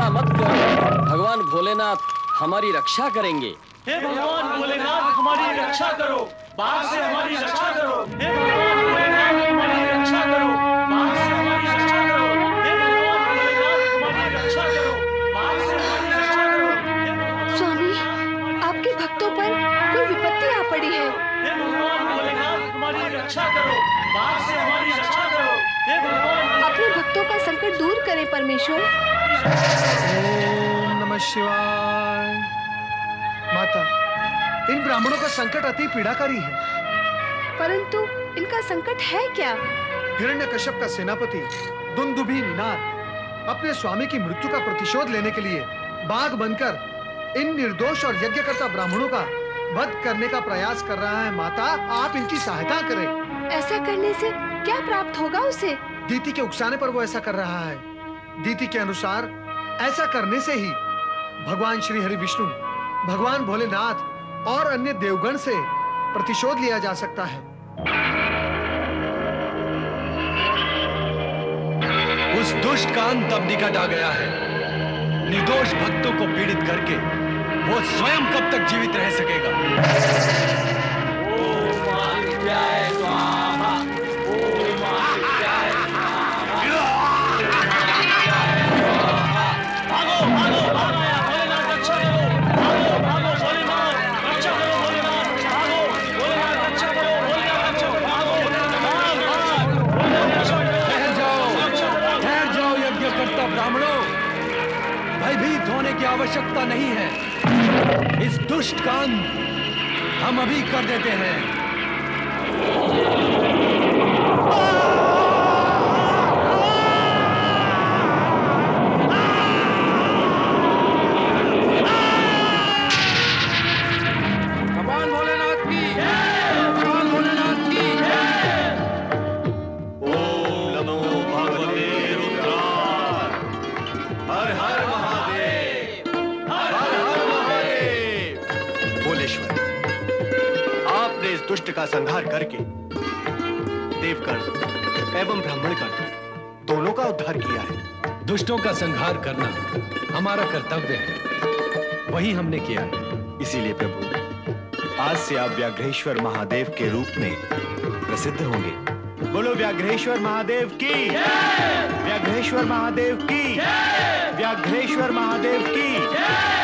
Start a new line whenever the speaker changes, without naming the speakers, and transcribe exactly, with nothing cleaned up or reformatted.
चिंता मत करो, भगवान भोलेनाथ हमारी रक्षा करेंगे।
हे भगवान भोलेनाथ हमारी रक्षा करो, बाघ से हमारी रक्षा करो। हे भगवान भोलेनाथ हमारी रक्षा करो, बाघ से हमारी रक्षा करो। हे भगवान भोलेनाथ हमारी रक्षा करो, बाघ से हमारी रक्षा करो।
स्वामी, आपके भक्तों पर कोई विपत्ति आ पड़ी है।
हे भगवान भोलेनाथ हमारी रक्षा करो, बाघ से हमारी रक्षा करो। हे भगवान
अपने भक्तों का संकट दूर करें परमेश्वर।
ओम नमः शिवाय। माता, इन ब्राह्मणों का संकट अति पीड़ाकारी है।
परंतु इनका संकट है क्या?
हिरण्यकश्यप का सेनापति दुंदुभी निनाद अपने स्वामी की मृत्यु का प्रतिशोध लेने के लिए बाघ बनकर इन निर्दोष और यज्ञकर्ता ब्राह्मणों का वध करने का प्रयास कर रहा है। माता, आप इनकी सहायता करें।
ऐसा करने से क्या प्राप्त होगा उसे?
दीति के उकसाने पर वो ऐसा कर रहा है। दीति के अनुसार ऐसा करने से ही भगवान श्री हरि विष्णु, भगवान भोलेनाथ और अन्य देवगण से प्रतिशोध लिया जा सकता है।
उस दुष्ट का अंत अब निकट आ गया है। निर्दोष भक्तों को पीड़ित करके वो स्वयं कब तक जीवित रह सकेगा? भयभीत होने की आवश्यकता नहीं है। इस दुष्ट का अंत हम अभी कर देते हैं। भगवान भोलेनाथ की, भगवान भोलेनाथ की।
ओम नमो भगवते रुद्राय। हर हर दुष्ट का संहार करके देवगण एवं ब्राह्मणगण दोनों का उद्धार किया है।
दुष्टों का संहार करना हमारा कर्तव्य है, वही हमने किया है।
इसीलिए प्रभु, आज से आप व्याघ्रेश्वर महादेव के रूप में प्रसिद्ध होंगे। बोलो व्याघ्रेश्वर महादेव की, व्याघ्रेश्वर महादेव की, व्याघ्रेश्वर महादेव की।